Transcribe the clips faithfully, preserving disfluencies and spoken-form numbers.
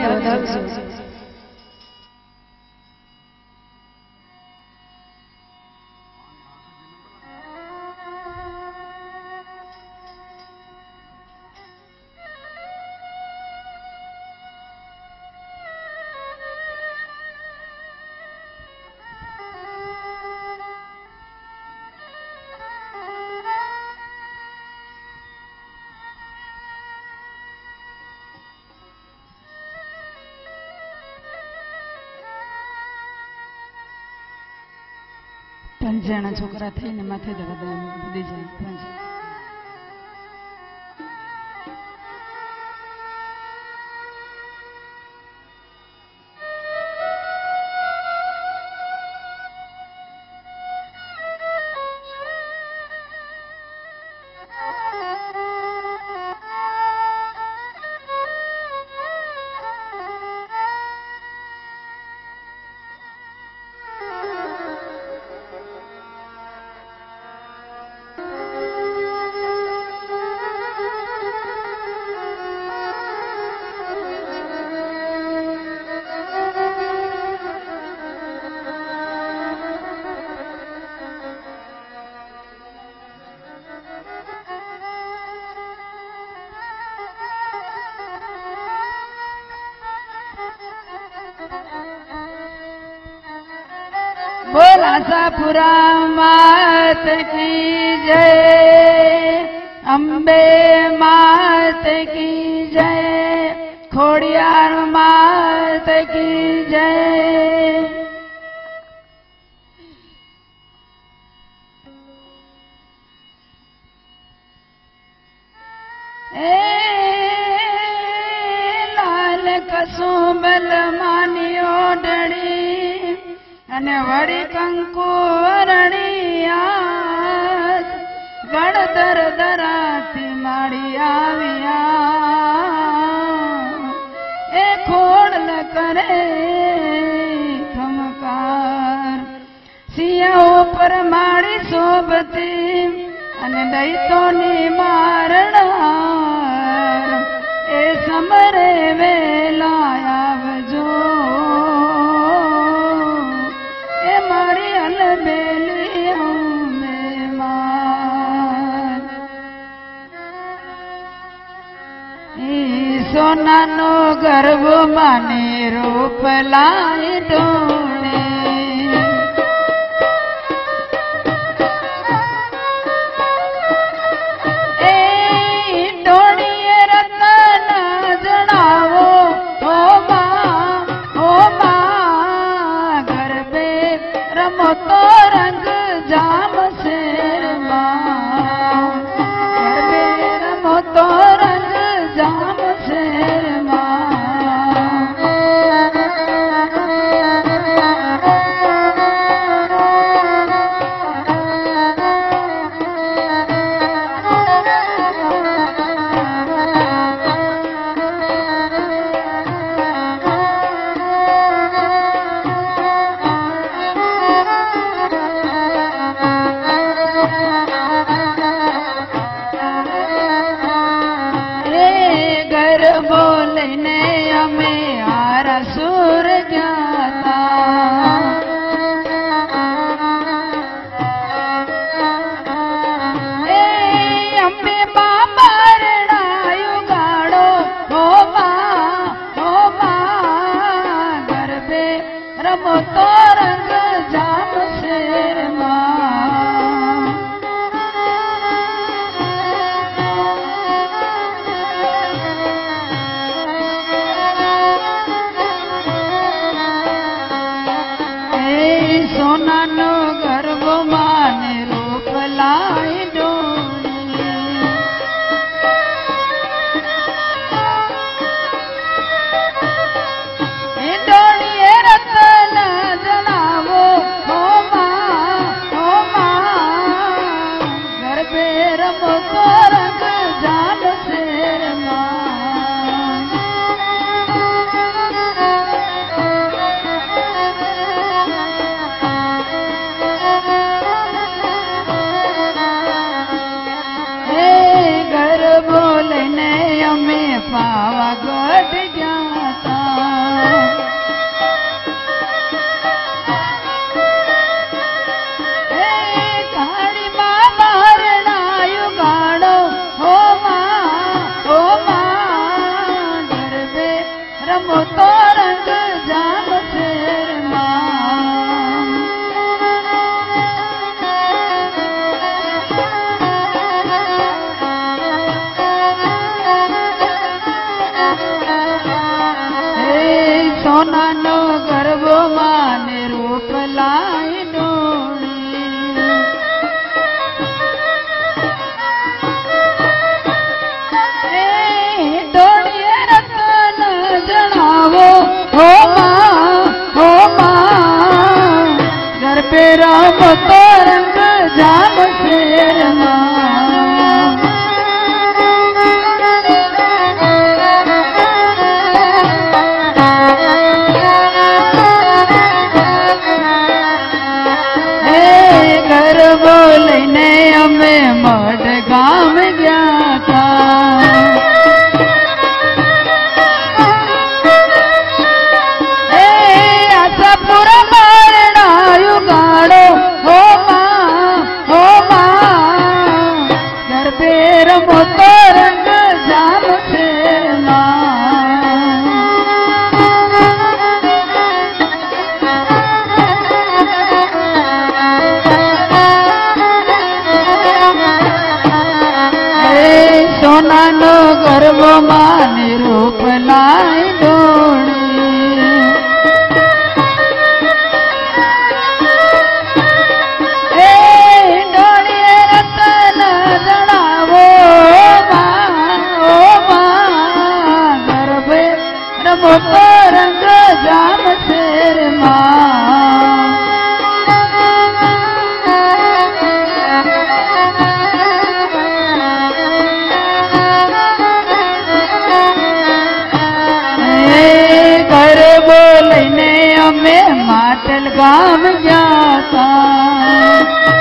વધાવીને વધાવજો. પાંચ જણા છોકરા થઈને માથે ધરા બધી જાય પાંચ. बोल आशापुरा मात की जय, अंबे मात की जय, खोड़ियार मात की जय. ए लाल कसुंबल मानियो डड़ी અને વળી કંકુ રણિયા ગણધર ધરાથી માડી આવ્યા. એ ખોડલ કરે ખમકાર સિંહ ઉપર માડી શોભતી અને દૈતોની મારણાર એ સમરે વેલા આવજો. સોનાનો ગર્ભ માને રૂપ લાય ડોણે, એ ડોણીએ રતન જણાવો હો માં હો માં, ગરબે રમો તો રંગ જામ શેર માં, ગરબે રમો તો રંગ જામ શેર માં. બોલને અમે આરા સુર ગયા એ અંબે બાબા રડાયું ગાડો હો માં હો માં, ગરબે રમો તો રંગ જામ શેર માં. સોનાનો ગર્ભ માને રૂપ લાય ડોણી, એ ડોણીએ રતન જણાવો હો માં હો માં, ગરબે રમો તો રંગ જામ શેર માં. એ રમતો રંગ જામશે સોનાનો ગરબો માને રૂપ લાઈ ડોળી ડોળીએ રતન જણાવો હો માં હો માં ગરબે રમતો રંગ જામશે બોલીને અમે મઢ ગામ ગયા હતા એ આશાપુર મારણાયું ગાડો હો માં હો માં ગરબે રમતો રંગ જામશે સોનાનો ગરબો માને રૂપ લાઈ ડોળી એ ડોળીએ રતન જણાવો માં ઓ માં ગરબે રમતો રંગ જામશે માં બોલીને અમે માટલ ગામ ગયા હતા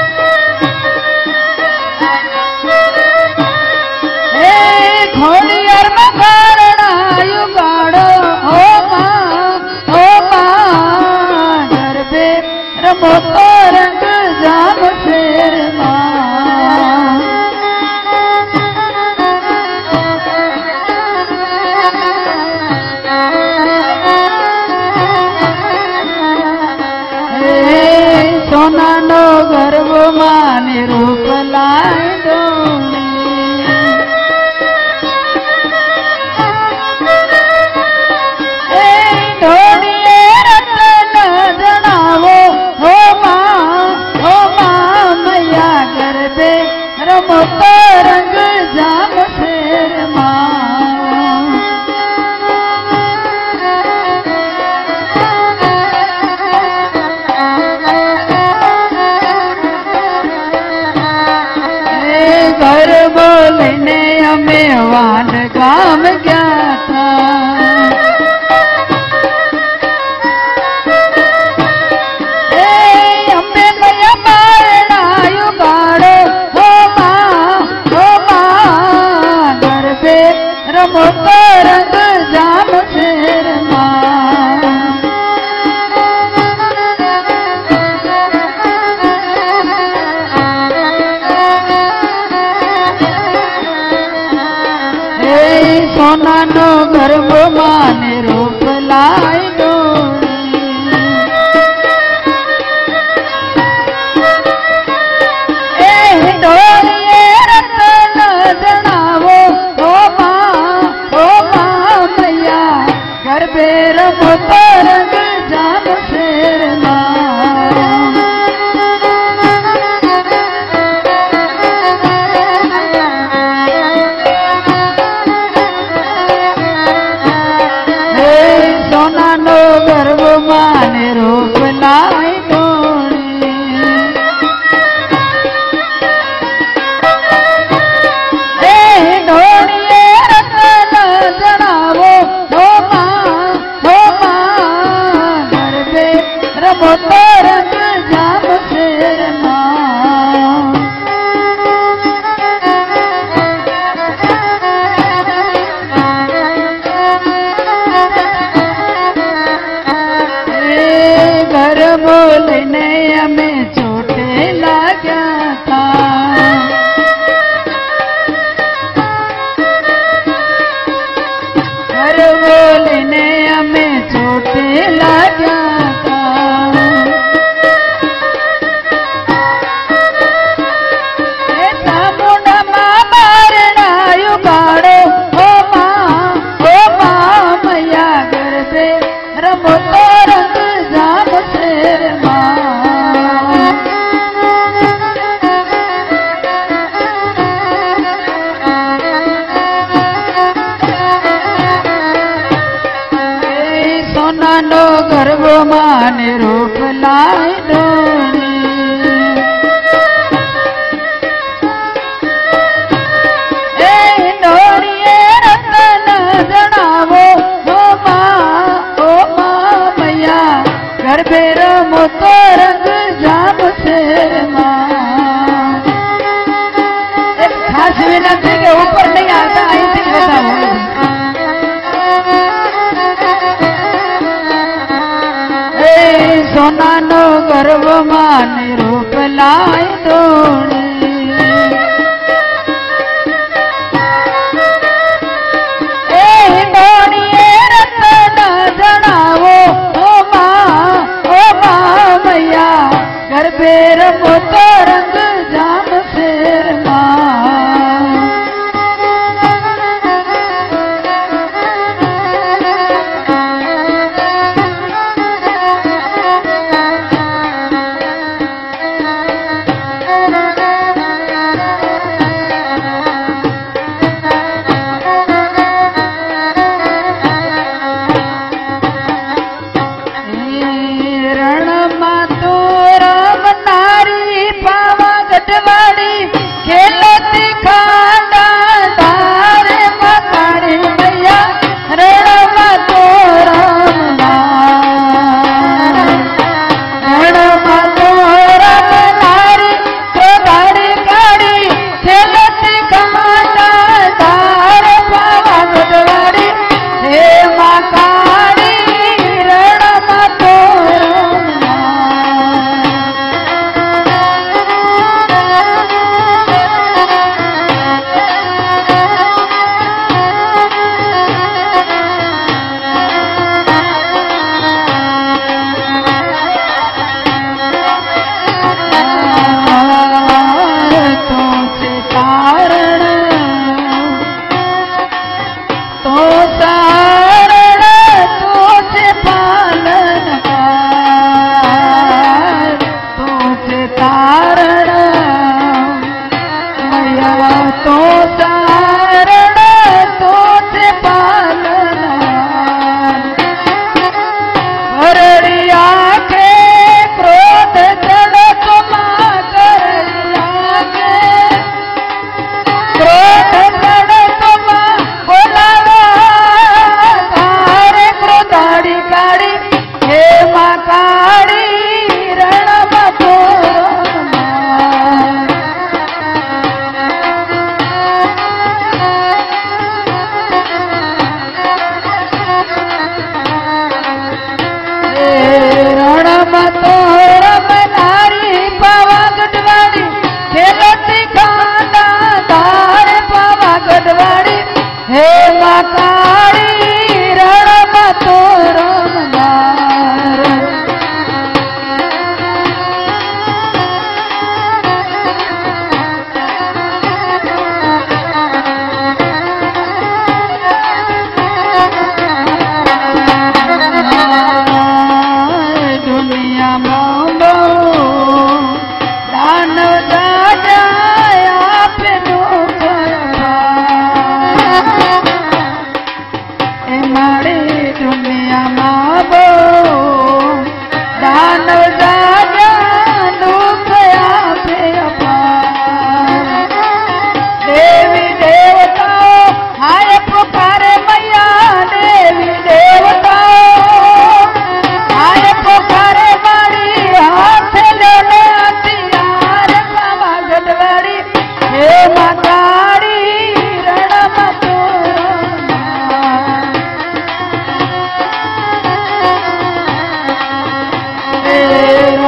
એ ઘોડિયારમાં ગારણાયું ગાડો હો માં હો માં ગરબે રમતો રંગ જામશે માં સોનાનો ગરબો માને રૂપ લાઈ ડોળી એ ઢોળીએ રતન જણાવો હો માં હો માં મૈયા ગરબે રમતો રંગ જામશે માં ઘર બોલીને અમે વાન ગામ ગયા હતા એ અંબે મૈયા મારણાયું ગાડો હો માં હો માં ગરબે રમતો રંગ જામશે માં સોનાનો ગરબો માને રૂપ લાઈ ડોળી એ ડોળીએ રતન જણાવો હો માં હો માં મૈયા ગરબે રમતો રંગ જામશે માં સોનાનો ગરબો માને રૂપ લાઈ ડોળી એ ડોળીએ રતન જણાવો હો માં હો માં रोटी लाग्या था चामुंडा मां मारना युगाड़ो ओ मां ओ मां मैया गरबे रमो तो रंग जाम शेर मां नो गर्भ मान रूप लाई डोनी ए डोरिए रतन जनावो ओ मां ओ मां मैया गर्भे रमो तो रंग जाम शेर मां एक खास विनती के ऊपर नहीं आता आई थी बताओ सोना नो गर्भ मान रूप लाई दोणी ए डोणिए रतन जनावो ओ मां ओ मां मैया गर्भे रमो तो रंग जाम शेर मां हे माताड़ी रण मतो रमनार दुनिया मांगो दानव दादा आप मारे दुनिया माबो दानव दादा दुख आपे अपार देवी देवताओं हाय पुकारे मैया देवी देवताओं हाय पुकारे मारी हाथ लेने हथियार बाबा गढ़वाड़ी हे माताड़ी रण मतो रमनार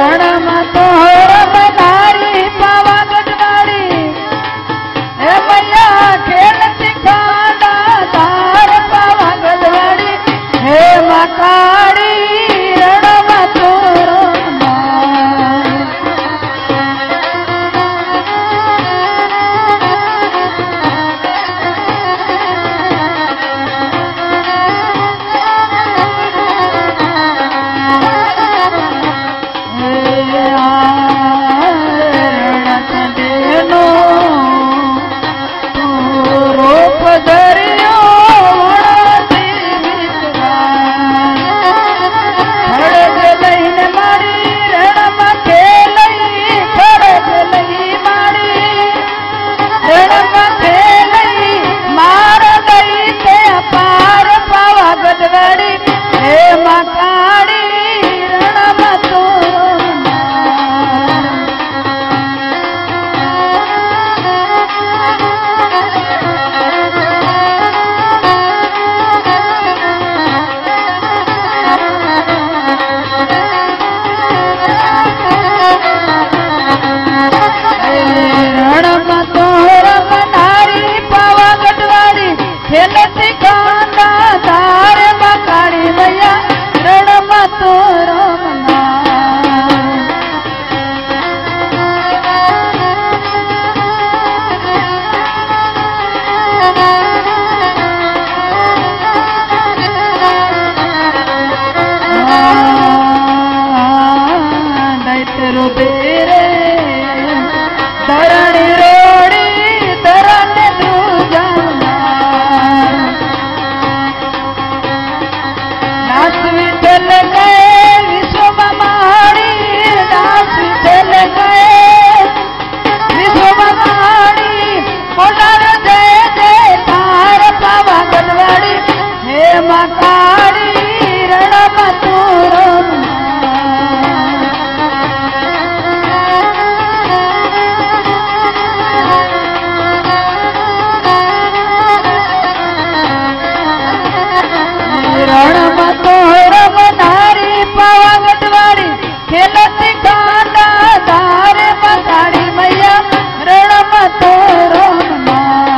रण मतो रमनारी पावागढ़वाड़ी खेलती कांदा धारे मताड़ी मैया रण मतो रमना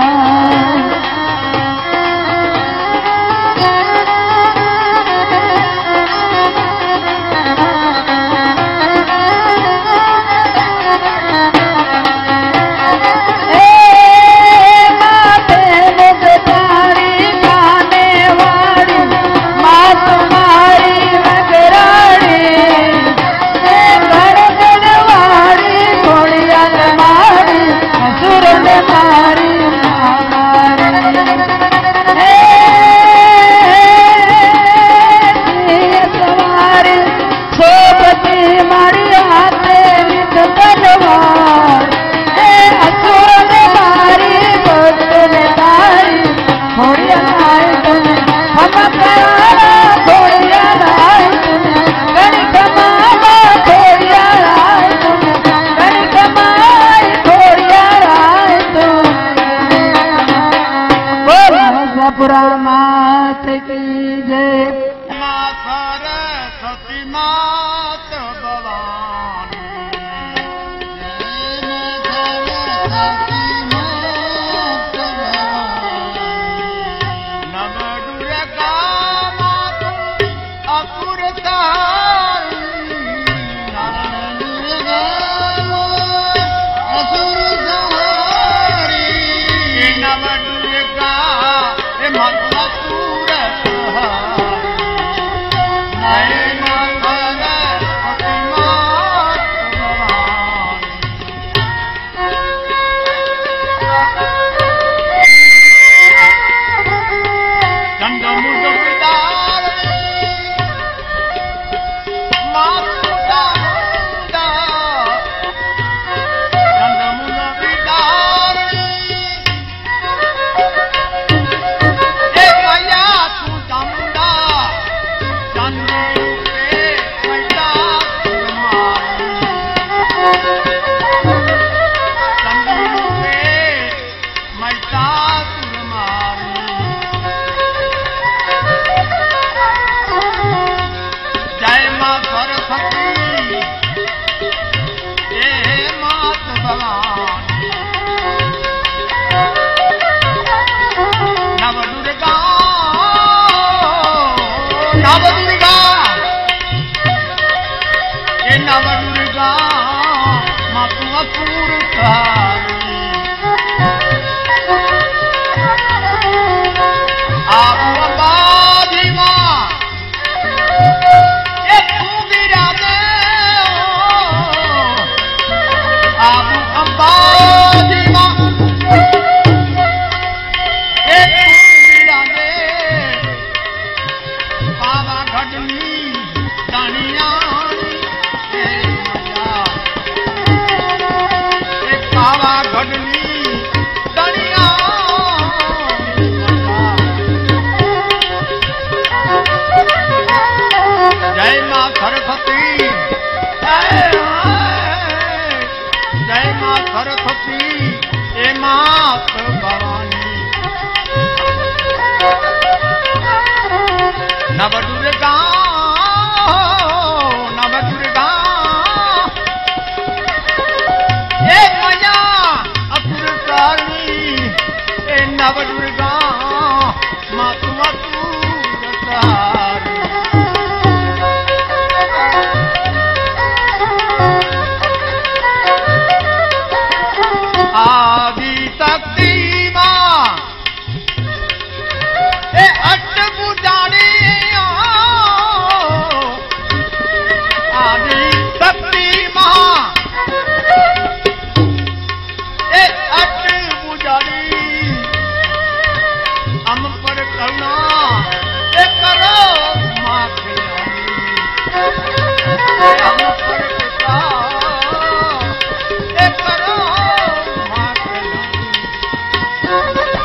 मात की जय सरस्वती मात भवानी नव दुर्गा मात असुर नव दुर्गा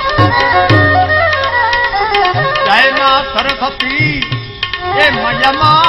सरस्वती ये मयमा